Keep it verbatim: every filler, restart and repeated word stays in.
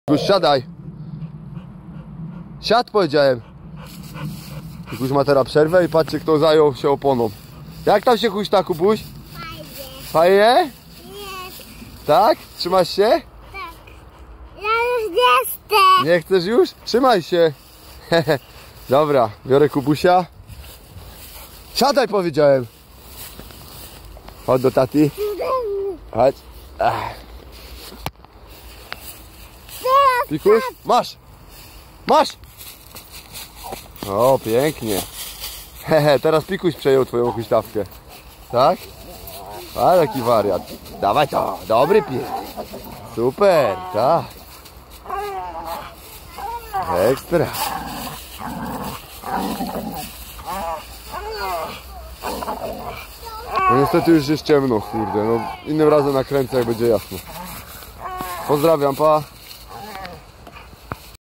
Już siadaj. Siad, powiedziałem. Kuś ma teraz przerwę i patrzcie, kto zajął się oponą. Jak tam się huśta, Kubuś? Fajnie. Fajnie? Nie. Tak? Trzymasz się? Tak. Ja już nie chcę. Nie chcesz już? Trzymaj się. Dobra, biorę Kubusia. Siadaj, powiedziałem. Chodź do tati. Chodź. Ach. Pikuś, masz. Masz. O, pięknie. Hehe, teraz Pikuś przejął twoją huśtawkę. Tak? A, taki wariat. Dawaj to, dobry pies. Super, tak. Ekstra. No niestety już jest ciemno, kurde. No, innym razem nakręcę, jak będzie jasno. Pozdrawiam, pa.